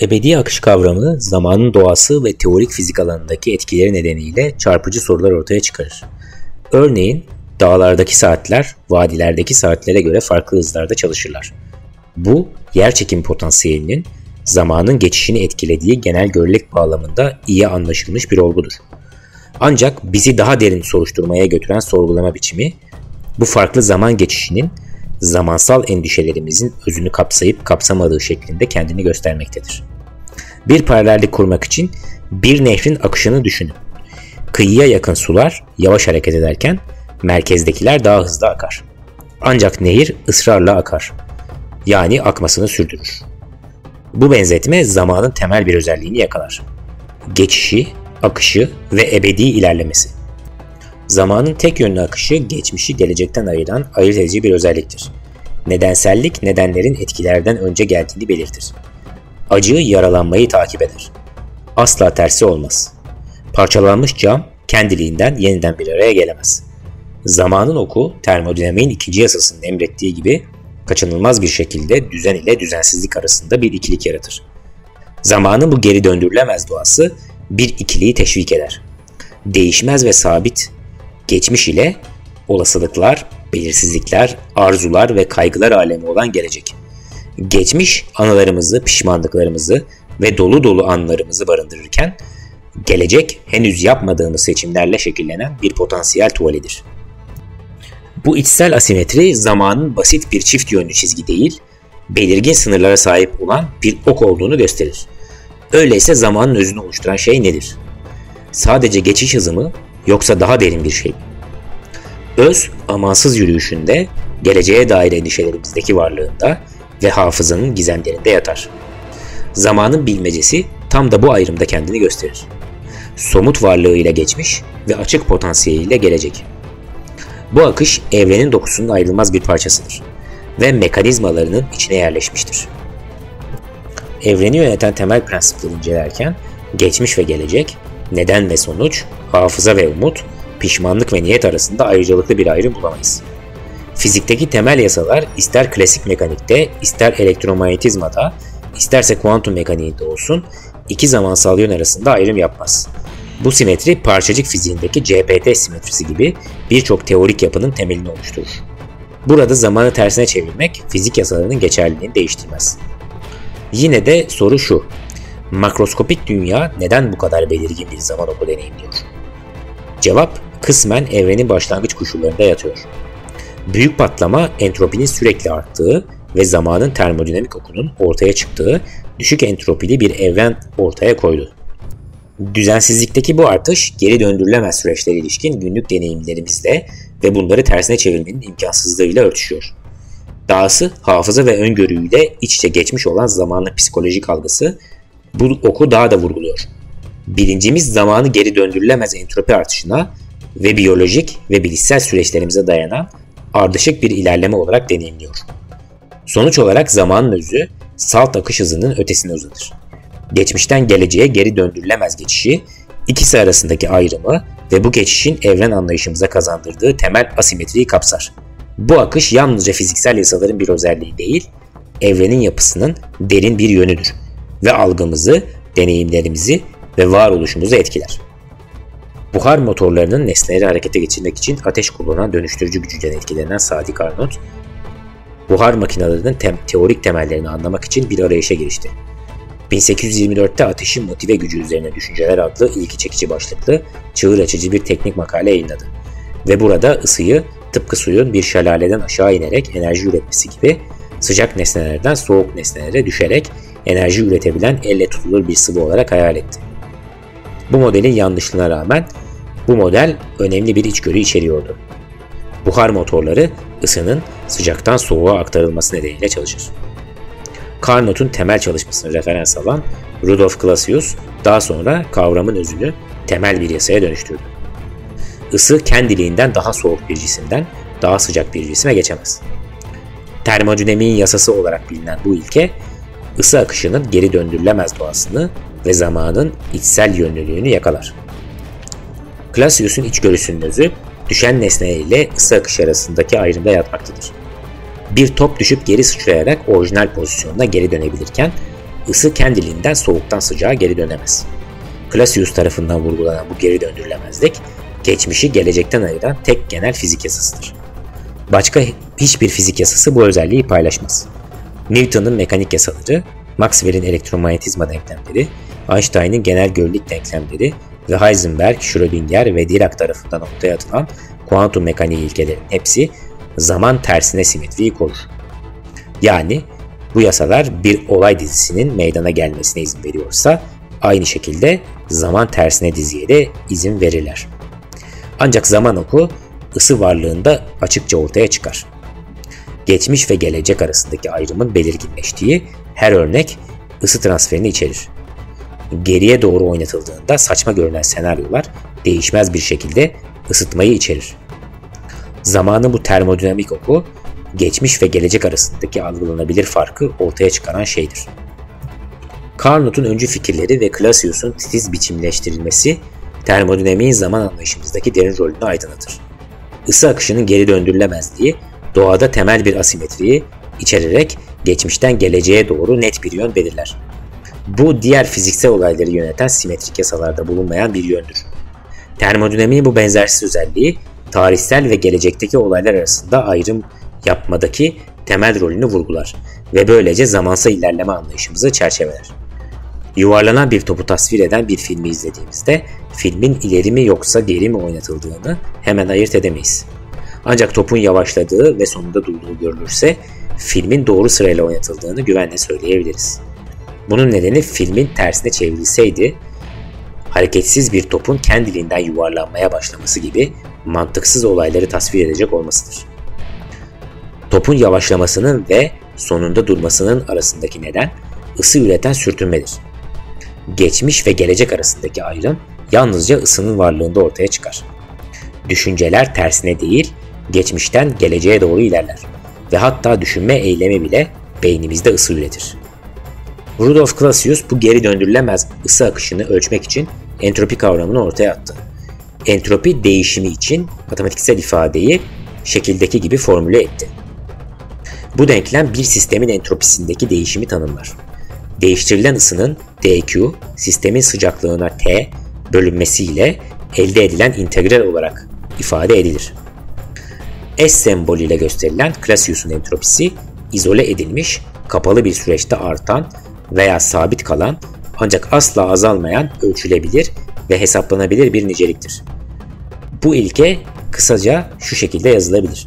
Ebedi akış kavramı, zamanın doğası ve teorik fizik alanındaki etkileri nedeniyle çarpıcı sorular ortaya çıkarır. Örneğin, dağlardaki saatler, vadilerdeki saatlere göre farklı hızlarda çalışırlar. Bu, yerçekim potansiyelinin zamanın geçişini etkilediği genel görelilik bağlamında iyi anlaşılmış bir olgudur. Ancak bizi daha derin soruşturmaya götüren sorgulama biçimi, bu farklı zaman geçişinin zamansal endişelerimizin özünü kapsayıp kapsamadığı şeklinde kendini göstermektedir. Bir paralellik kurmak için bir nehrin akışını düşünün. Kıyıya yakın sular yavaş hareket ederken merkezdekiler daha hızlı akar. Ancak nehir ısrarla akar. Yani akmasını sürdürür. Bu benzetme zamanın temel bir özelliğini yakalar. Geçişi, akışı ve ebedi ilerlemesi. Zamanın tek yönlü akışı geçmişi gelecekten ayıran ayırt edici bir özelliktir. Nedensellik nedenlerin etkilerden önce geldiğini belirtir. Acı yaralanmayı takip eder. Asla tersi olmaz. Parçalanmış cam kendiliğinden yeniden bir araya gelemez. Zamanın oku termodinamiğin ikinci yasasının emrettiği gibi kaçınılmaz bir şekilde düzen ile düzensizlik arasında bir ikilik yaratır. Zamanın bu geri döndürülemez doğası bir ikiliği teşvik eder. Değişmez ve sabit geçmiş ile olasılıklar, belirsizlikler, arzular ve kaygılar alemi olan gelecek. Geçmiş anılarımızı, pişmanlıklarımızı ve dolu dolu anılarımızı barındırırken, gelecek henüz yapmadığımız seçimlerle şekillenen bir potansiyel tuvalidir. Bu içsel asimetri zamanın basit bir çift yönlü çizgi değil, belirgin sınırlara sahip olan bir ok olduğunu gösterir. Öyleyse zamanın özünü oluşturan şey nedir? Sadece geçiş hızı mı, yoksa daha derin bir şey mi? Öz, amansız yürüyüşünde, geleceğe dair endişelerimizdeki varlığında ve hafızanın gizemlerinde yatar. Zamanın bilmecesi tam da bu ayrımda kendini gösterir. Somut varlığıyla geçmiş ve açık potansiyeliyle gelecek. Bu akış evrenin dokusunun ayrılmaz bir parçasıdır ve mekanizmalarının içine yerleşmiştir. Evreni yöneten temel prensipleri incelerken geçmiş ve gelecek, neden ve sonuç, hafıza ve umut, pişmanlık ve niyet arasında ayrıcalıklı bir ayrım bulamayız. Fizikteki temel yasalar ister klasik mekanikte, ister elektromanyetizmada, isterse kuantum mekaniğinde olsun iki zamansal yön arasında ayrım yapmaz. Bu simetri parçacık fiziğindeki CPT simetrisi gibi birçok teorik yapının temelini oluşturur. Burada zamanı tersine çevirmek fizik yasalarının geçerliliğini değiştirmez. Yine de soru şu: makroskopik dünya neden bu kadar belirgin bir zaman oku deneyimliyor? Cevap kısmen evrenin başlangıç koşullarında yatıyor. Büyük patlama entropinin sürekli arttığı ve zamanın termodinamik okunun ortaya çıktığı düşük entropili bir evren ortaya koydu. Düzensizlikteki bu artış geri döndürülemez süreçlere ilişkin günlük deneyimlerimizle ve bunları tersine çevirmenin imkansızlığıyla örtüşüyor. Dahası hafıza ve öngörüyle iç içe geçmiş olan zamanın psikolojik algısı bu oku daha da vurguluyor. Bilincimiz zamanı geri döndürülemez entropi artışına ve biyolojik ve bilişsel süreçlerimize dayanan ardışık bir ilerleme olarak deneyimliyor. Sonuç olarak zamanın özü salt akış hızının ötesine uzanır. Geçmişten geleceğe geri döndürülemez geçişi, ikisi arasındaki ayrımı ve bu geçişin evren anlayışımıza kazandırdığı temel asimetriyi kapsar. Bu akış yalnızca fiziksel yasaların bir özelliği değil, evrenin yapısının derin bir yönüdür ve algımızı, deneyimlerimizi ve varoluşumuzu etkiler. Buhar motorlarının nesneleri harekete geçirmek için ateş kullanan dönüştürücü gücünden etkilenen Sadi Carnot, buhar makinelerinin teorik temellerini anlamak için bir arayışa girişti. 1824'te ateşin motive gücü üzerine düşünceler adlı ilgi çekici başlıklı, çığır açıcı bir teknik makale yayınladı. Ve burada ısıyı tıpkı suyun bir şelaleden aşağı inerek enerji üretmesi gibi sıcak nesnelerden soğuk nesnelere düşerek enerji üretebilen elle tutulur bir sıvı olarak hayal etti. Bu modelin yanlışlığına rağmen bu model önemli bir içgörü içeriyordu. Buhar motorları ısının sıcaktan soğuğa aktarılması nedeniyle çalışır. Carnot'un temel çalışmasını referans alan Rudolf Clausius daha sonra kavramın özünü temel bir yasaya dönüştürdü. Isı kendiliğinden daha soğuk bir cisimden daha sıcak bir cisime geçemez. Termodinamiğin yasası olarak bilinen bu ilke, ısı akışının geri döndürülemez doğasını ve zamanın içsel yönlülüğünü yakalar. Clausius'un içgörüsünün özü, düşen nesne ile ısı akışı arasındaki ayrımda yatmaktadır. Bir top düşüp geri sıçrayarak orijinal pozisyonuna geri dönebilirken, ısı kendiliğinden soğuktan sıcağa geri dönemez. Clausius tarafından vurgulanan bu geri döndürülemezlik, geçmişi gelecekten ayıran tek genel fizik yasasıdır. Başka hiçbir fizik yasası bu özelliği paylaşmaz. Newton'un mekanik yasaları, Maxwell'in elektromanyetizma denklemleri, Einstein'ın genel görelilik denklemleri ve Heisenberg, Schrödinger ve Dirac tarafından ortaya atılan kuantum mekaniği ilkelerinin hepsi zaman tersine simetriyi korur. Yani bu yasalar bir olay dizisinin meydana gelmesine izin veriyorsa, aynı şekilde zaman tersine diziye de izin verirler. Ancak zaman oku ısı varlığında açıkça ortaya çıkar. Geçmiş ve gelecek arasındaki ayrımın belirginleştiği her örnek ısı transferini içerir. Geriye doğru oynatıldığında saçma görünen senaryolar değişmez bir şekilde ısıtmayı içerir. Zamanın bu termodinamik oku, geçmiş ve gelecek arasındaki algılanabilir farkı ortaya çıkaran şeydir. Carnot'un öncü fikirleri ve Clausius'un titiz biçimleştirilmesi, termodinamiğin zaman anlayışımızdaki derin rolünü aydınlatır. Isı akışının geri döndürülemezliği, doğada temel bir asimetriyi içererek geçmişten geleceğe doğru net bir yön belirler. Bu diğer fiziksel olayları yöneten simetrik yasalarda bulunmayan bir yöndür. Termodinamiğin bu benzersiz özelliği, tarihsel ve gelecekteki olaylar arasında ayrım yapmadaki temel rolünü vurgular ve böylece zamansal ilerleme anlayışımızı çerçeveler. Yuvarlanan bir topu tasvir eden bir filmi izlediğimizde filmin ileri mi yoksa geri mi oynatıldığını hemen ayırt edemeyiz. Ancak topun yavaşladığı ve sonunda durduğu görülürse filmin doğru sırayla oynatıldığını güvenle söyleyebiliriz. Bunun nedeni filmin tersine çevrilseydi hareketsiz bir topun kendiliğinden yuvarlanmaya başlaması gibi mantıksız olayları tasvir edecek olmasıdır. Topun yavaşlamasının ve sonunda durmasının arasındaki neden ısı üreten sürtünmedir. Geçmiş ve gelecek arasındaki ayrım yalnızca ısının varlığında ortaya çıkar. Düşünceler tersine değil, geçmişten geleceğe doğru ilerler ve hatta düşünme eylemi bile beynimizde ısı üretir. Rudolf Clausius bu geri döndürülemez ısı akışını ölçmek için entropi kavramını ortaya attı. Entropi değişimi için matematiksel ifadeyi şekildeki gibi formüle etti. Bu denklem bir sistemin entropisindeki değişimi tanımlar. Değiştirilen ısının dQ, sistemin sıcaklığına T bölünmesiyle elde edilen integral olarak ifade edilir. S sembolüyle gösterilen Clausius'un entropisi, izole edilmiş, kapalı bir süreçte artan veya sabit kalan ancak asla azalmayan ölçülebilir ve hesaplanabilir bir niceliktir. Bu ilke kısaca şu şekilde yazılabilir.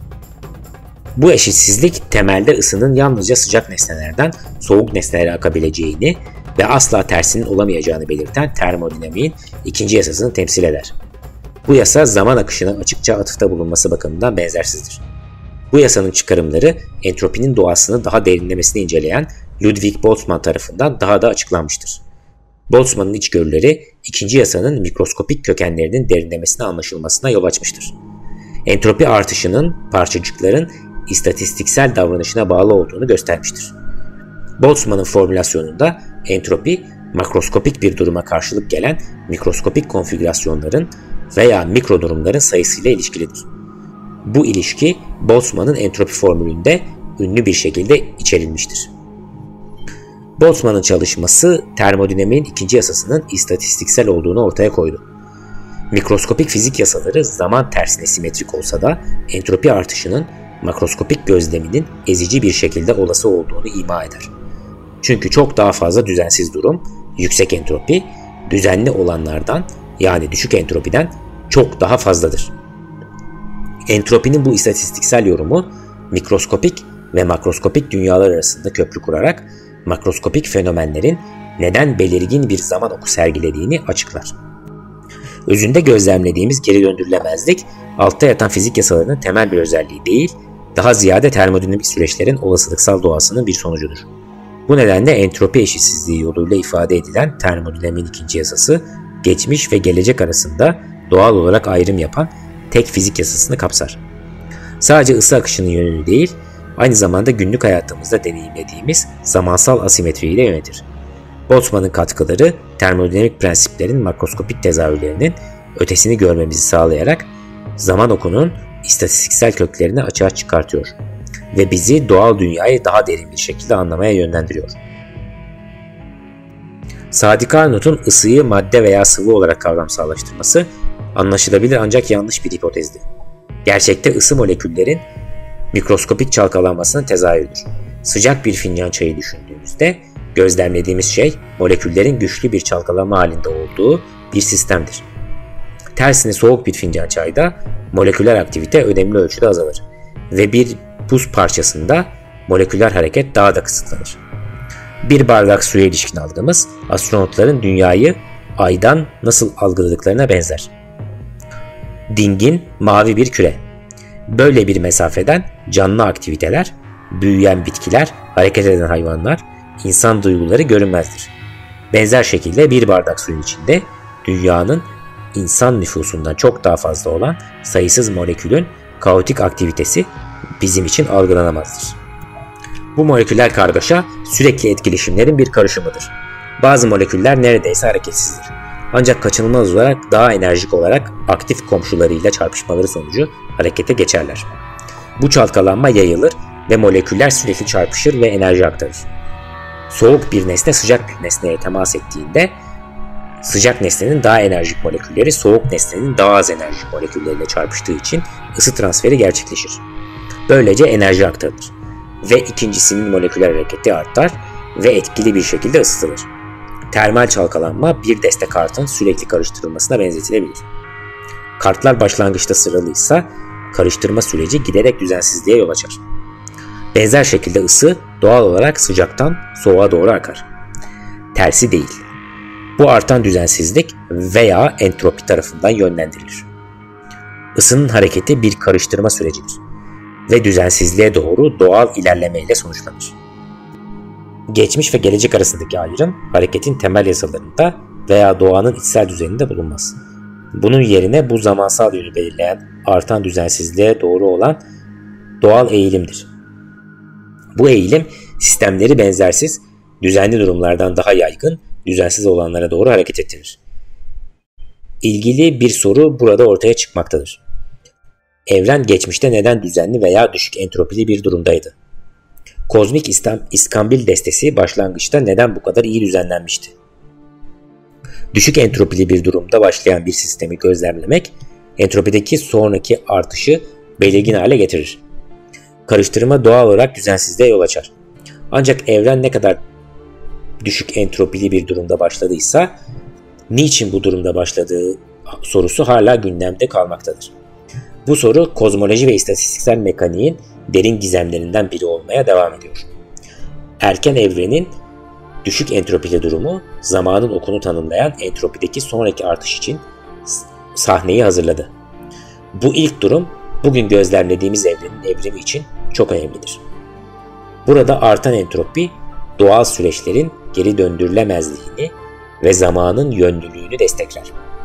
Bu eşitsizlik temelde ısının yalnızca sıcak nesnelerden soğuk nesnelere akabileceğini ve asla tersinin olamayacağını belirten termodinamiğin ikinci yasasını temsil eder. Bu yasa zaman akışına açıkça atıfta bulunması bakımından benzersizdir. Bu yasanın çıkarımları entropinin doğasını daha derinlemesine inceleyen Ludwig Boltzmann tarafından daha da açıklanmıştır. Boltzmann'ın içgörüleri ikinci yasanın mikroskopik kökenlerinin derinlemesine anlaşılmasına yol açmıştır. Entropi artışının parçacıkların istatistiksel davranışına bağlı olduğunu göstermiştir. Boltzmann'ın formülasyonunda entropi, makroskopik bir duruma karşılık gelen mikroskopik konfigürasyonların veya mikro durumların sayısıyla ilişkilidir. Bu ilişki Boltzmann'ın entropi formülünde ünlü bir şekilde içerilmiştir. Boltzmann'ın çalışması termodinamiğin ikinci yasasının istatistiksel olduğunu ortaya koydu. Mikroskopik fizik yasaları zaman tersine simetrik olsa da entropi artışının makroskopik gözleminin ezici bir şekilde olası olduğunu ima eder. Çünkü çok daha fazla düzensiz durum, yüksek entropi, düzenli olanlardan yani düşük entropiden çok daha fazladır. Entropinin bu istatistiksel yorumu mikroskopik ve makroskopik dünyalar arasında köprü kurarak makroskopik fenomenlerin neden belirgin bir zaman oku sergilediğini açıklar. Özünde gözlemlediğimiz geri döndürülemezlik, altta yatan fizik yasalarının temel bir özelliği değil, daha ziyade termodinamik süreçlerin olasılıksal doğasının bir sonucudur. Bu nedenle entropi eşitsizliği yoluyla ifade edilen termodinamiğin ikinci yasası, geçmiş ve gelecek arasında doğal olarak ayrım yapan tek fizik yasasını kapsar. Sadece ısı akışının yönünü değil, aynı zamanda günlük hayatımızda deneyimlediğimiz zamansal asimetriyi de yönetir. Boltzmann'ın katkıları termodinamik prensiplerin makroskopik tezahürlerinin ötesini görmemizi sağlayarak zaman okunun istatistiksel köklerini açığa çıkartıyor ve bizi doğal dünyayı daha derin bir şekilde anlamaya yönlendiriyor. Sadi Carnot'un ısıyı madde veya sıvı olarak kavramsallaştırması anlaşılabilir ancak yanlış bir hipotezdi. Gerçekte ısı moleküllerin mikroskopik çalkalanmasının tezahürüdür. Sıcak bir fincan çayı düşündüğümüzde gözlemlediğimiz şey moleküllerin güçlü bir çalkalanma halinde olduğu bir sistemdir. Tersine soğuk bir fincan çayda moleküler aktivite önemli ölçüde azalır ve bir buz parçasında moleküler hareket daha da kısıtlanır. Bir bardak suya ilişkin algımız astronotların dünyayı aydan nasıl algıladıklarına benzer. Dingin mavi bir küre. Böyle bir mesafeden canlı aktiviteler, büyüyen bitkiler, hareket eden hayvanlar, insan duyguları görünmezdir. Benzer şekilde bir bardak suyun içinde dünyanın insan nüfusundan çok daha fazla olan sayısız molekülün kaotik aktivitesi bizim için algılanamazdır. Bu moleküler kargaşa sürekli etkileşimlerin bir karışımıdır. Bazı moleküller neredeyse hareketsizdir. Ancak kaçınılmaz olarak daha enerjik olarak aktif komşularıyla çarpışmaları sonucu harekete geçerler. Bu çalkalanma yayılır ve moleküller sürekli çarpışır ve enerji aktarır. Soğuk bir nesne sıcak bir nesneye temas ettiğinde sıcak nesnenin daha enerjik molekülleri soğuk nesnenin daha az enerjik molekülleriyle çarpıştığı için ısı transferi gerçekleşir. Böylece enerji aktarılır ve ikincisinin moleküler hareketi artar ve etkili bir şekilde ısıtılır. Termal çalkalanma bir deste kartın sürekli karıştırılmasına benzetilebilir. Kartlar başlangıçta sıralıysa karıştırma süreci giderek düzensizliğe yol açar. Benzer şekilde ısı doğal olarak sıcaktan soğuğa doğru akar. Tersi değil. Bu artan düzensizlik veya entropi tarafından yönlendirilir. Isının hareketi bir karıştırma sürecidir ve düzensizliğe doğru doğal ilerlemeyle sonuçlanır. Geçmiş ve gelecek arasındaki ayrım hareketin temel yasalarında veya doğanın içsel düzeninde bulunmaz. Bunun yerine bu zamansal yönü belirleyen artan düzensizliğe doğru olan doğal eğilimdir. Bu eğilim sistemleri benzersiz, düzenli durumlardan daha yaygın, düzensiz olanlara doğru hareket ettirir. İlgili bir soru burada ortaya çıkmaktadır. Evren geçmişte neden düzenli veya düşük entropili bir durumdaydı? Kozmik İskambil destesi başlangıçta neden bu kadar iyi düzenlenmişti? Düşük entropili bir durumda başlayan bir sistemi gözlemlemek, entropideki sonraki artışı belirgin hale getirir. Karıştırma doğal olarak düzensizliğe yol açar. Ancak evren ne kadar düşük entropili bir durumda başladıysa, niçin bu durumda başladığı sorusu hala gündemde kalmaktadır. Bu soru kozmoloji ve istatistiksel mekaniğin derin gizemlerinden biri olmaya devam ediyor. Erken evrenin düşük entropili durumu zamanın okunu tanımlayan entropideki sonraki artış için sahneyi hazırladı. Bu ilk durum bugün gözlemlediğimiz evrenin evrimi için çok önemlidir. Burada artan entropi doğal süreçlerin geri döndürülemezliğini ve zamanın yönlülüğünü destekler.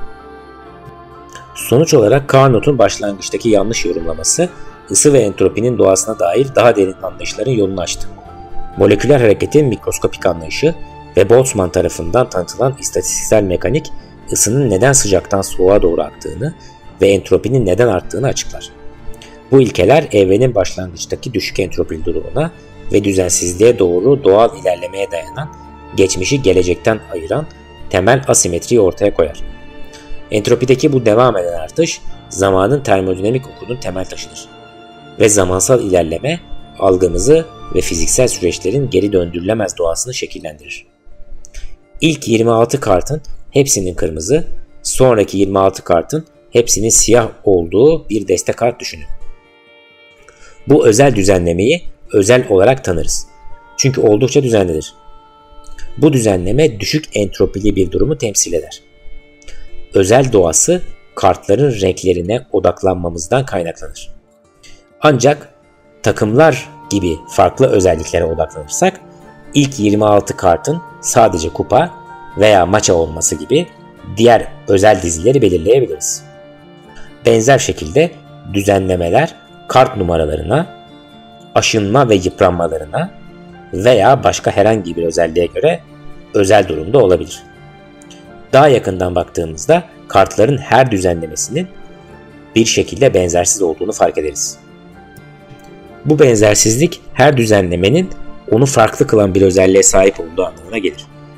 Sonuç olarak Carnot'un başlangıçtaki yanlış yorumlaması ısı ve entropinin doğasına dair daha derin anlayışların yolunu açtı. Moleküler hareketin mikroskopik anlayışı ve Boltzmann tarafından tanıtılan istatistiksel mekanik ısının neden sıcaktan soğuğa doğru aktığını ve entropinin neden arttığını açıklar. Bu ilkeler evrenin başlangıçtaki düşük entropili durumuna ve düzensizliğe doğru doğal ilerlemeye dayanan, geçmişi gelecekten ayıran temel asimetriyi ortaya koyar. Entropideki bu devam eden artış zamanın termodinamik okunun temel taşıdır ve zamansal ilerleme algımızı ve fiziksel süreçlerin geri döndürülemez doğasını şekillendirir. İlk 26 kartın hepsinin kırmızı, sonraki 26 kartın hepsinin siyah olduğu bir deste kart düşünün. Bu özel düzenlemeyi özel olarak tanırız. Çünkü oldukça düzenlidir. Bu düzenleme düşük entropili bir durumu temsil eder. Özel doğası kartların renklerine odaklanmamızdan kaynaklanır. Ancak takımlar gibi farklı özelliklere odaklanırsak ilk 26 kartın sadece kupa veya maça olması gibi diğer özel dizileri belirleyebiliriz. Benzer şekilde düzenlemeler kart numaralarına, aşınma ve yıpranmalarına veya başka herhangi bir özelliğe göre özel durumda olabilir. Daha yakından baktığımızda kartların her düzenlemesinin bir şekilde benzersiz olduğunu fark ederiz. Bu benzersizlik her düzenlemenin onu farklı kılan bir özelliğe sahip olduğu anlamına gelir.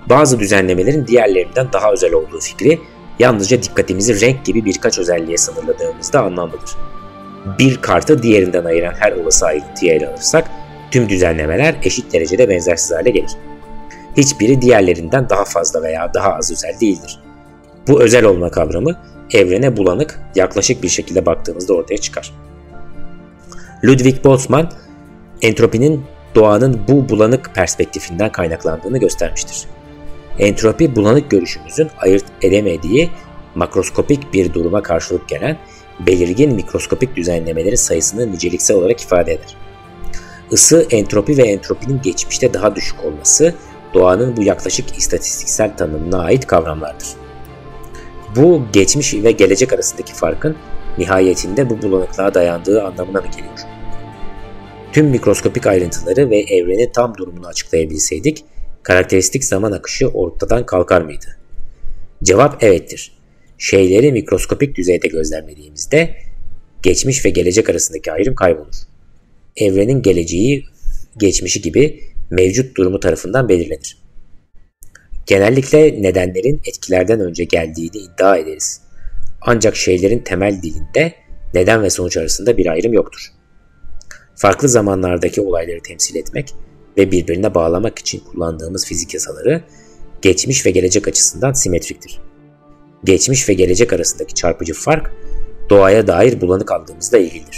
Bazı düzenlemelerin diğerlerinden daha özel olduğu fikri yalnızca dikkatimizi renk gibi birkaç özelliğe sınırladığımızda anlamlıdır. Bir kartı diğerinden ayıran her olası ayrıntıyı ele alırsak tüm düzenlemeler eşit derecede benzersiz hale gelir. Hiçbiri diğerlerinden daha fazla veya daha az özel değildir. Bu özel olma kavramı evrene bulanık, yaklaşık bir şekilde baktığımızda ortaya çıkar. Ludwig Boltzmann, entropinin doğanın bu bulanık perspektifinden kaynaklandığını göstermiştir. Entropi, bulanık görüşümüzün ayırt edemediği makroskopik bir duruma karşılık gelen belirgin mikroskopik düzenlemelerin sayısını niceliksel olarak ifade eder. Isı, entropi ve entropinin geçmişte daha düşük olması, doğanın bu yaklaşık istatistiksel tanımına ait kavramlardır. Bu, geçmiş ve gelecek arasındaki farkın nihayetinde bu bulanıklığa dayandığı anlamına mı geliyor? Tüm mikroskopik ayrıntıları ve evrenin tam durumunu açıklayabilseydik, karakteristik zaman akışı ortadan kalkar mıydı? Cevap evettir. Şeyleri mikroskopik düzeyde gözlemlediğimizde geçmiş ve gelecek arasındaki ayrım kaybolur. Evrenin geleceği, geçmişi gibi mevcut durumu tarafından belirlenir. Genellikle nedenlerin etkilerden önce geldiğini iddia ederiz. Ancak şeylerin temel dilinde neden ve sonuç arasında bir ayrım yoktur. Farklı zamanlardaki olayları temsil etmek ve birbirine bağlamak için kullandığımız fizik yasaları geçmiş ve gelecek açısından simetriktir. Geçmiş ve gelecek arasındaki çarpıcı fark doğaya dair bulanık algımızla ilgilidir.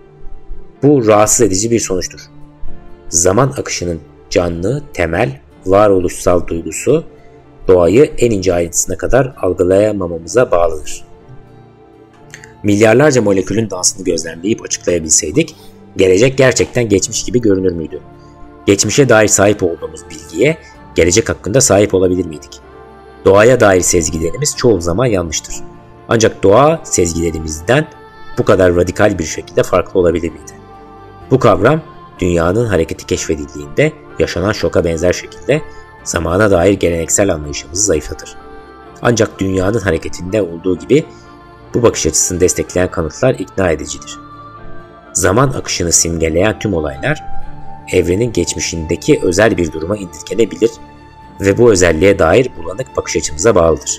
Bu rahatsız edici bir sonuçtur. Zaman akışının canlı, temel, varoluşsal duygusu doğayı en ince ayrıntısına kadar algılayamamamıza bağlıdır. Milyarlarca molekülün dansını gözlemleyip açıklayabilseydik, gelecek gerçekten geçmiş gibi görünür müydü? Geçmişe dair sahip olduğumuz bilgiye gelecek hakkında sahip olabilir miydik? Doğaya dair sezgilerimiz çoğu zaman yanlıştır. Ancak doğa sezgilerimizden bu kadar radikal bir şekilde farklı olabilir miydi? Bu kavram, dünyanın hareketi keşfedildiğinde yaşanan şoka benzer şekilde zamana dair geleneksel anlayışımızı zayıflatır. Ancak dünyanın hareketinde olduğu gibi bu bakış açısını destekleyen kanıtlar ikna edicidir. Zaman akışını simgeleyen tüm olaylar, evrenin geçmişindeki özel bir duruma indirgenebilir ve bu özelliğe dair bulanık bakış açımıza bağlıdır.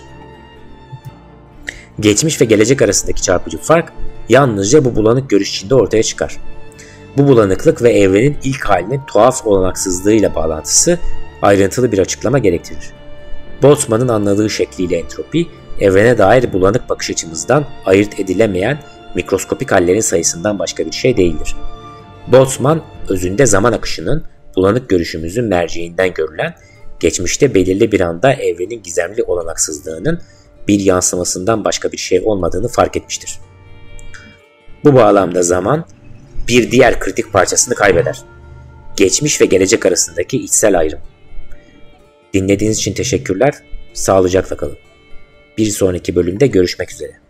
Geçmiş ve gelecek arasındaki çarpıcı fark yalnızca bu bulanık görüş içinde ortaya çıkar. Bu bulanıklık ve evrenin ilk halinin tuhaf olanaksızlığıyla bağlantısı ayrıntılı bir açıklama gerektirir. Boltzmann'ın anladığı şekliyle entropi, evrene dair bulanık bakış açımızdan ayırt edilemeyen mikroskopik hallerin sayısından başka bir şey değildir. Boltzmann, özünde zaman akışının bulanık görüşümüzün merceğinden görülen, geçmişte belirli bir anda evrenin gizemli olanaksızlığının bir yansımasından başka bir şey olmadığını fark etmiştir. Bu bağlamda zaman, bir diğer kritik parçasını kaybeder. Geçmiş ve gelecek arasındaki içsel ayrım. Dinlediğiniz için teşekkürler, sağlıcakla kalın. Bir sonraki bölümde görüşmek üzere.